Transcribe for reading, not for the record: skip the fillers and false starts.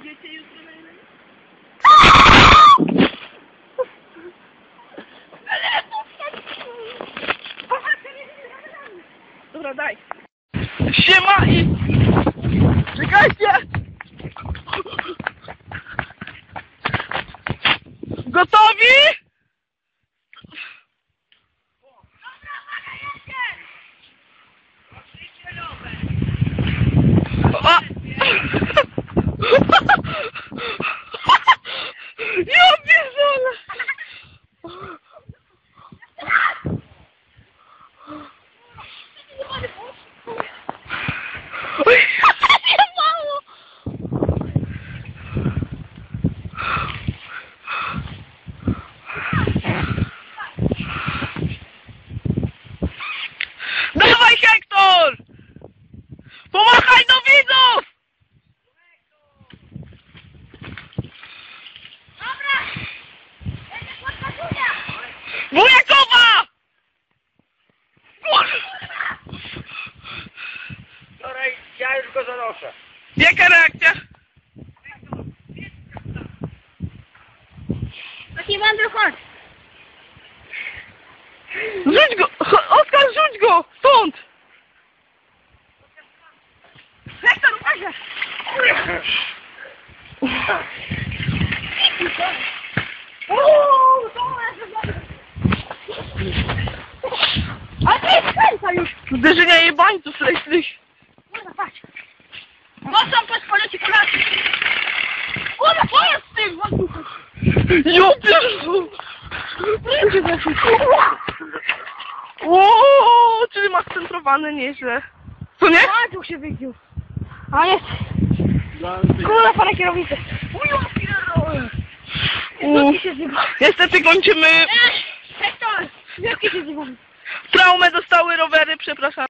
Jedziecie jutro na ile? Dobra, daj. Siema i... Czekajcie! Gotowi? A! Ja pierdolę! Dawaj, Hektor! Pomachaj do widzów! Dobra! Wujakowa! Dobra, ja już go zanoszę. Jaka reakcja? Taki wędrów, chodź! Rzuć go! Oskar, rzuć go! Stąd! Hektor, uważaj! A ty skręca już! Uderzenia jebańców leśnych. Kurwa, patrz! Mocno poleci kolacji! Kurwa, pojazd z tym! Ja pierdolę! Będzie weszł! Ooo, czyli masz centrowane nieźle. Co nie? Ładził się wygiął! A jest! Kurwa, pana kierownicę! Ujo, pierdolę! Wielki się zjebał! Niestety kończymy. Hektor! Wielki się zjebał! Traumę dostały rowery, przepraszam.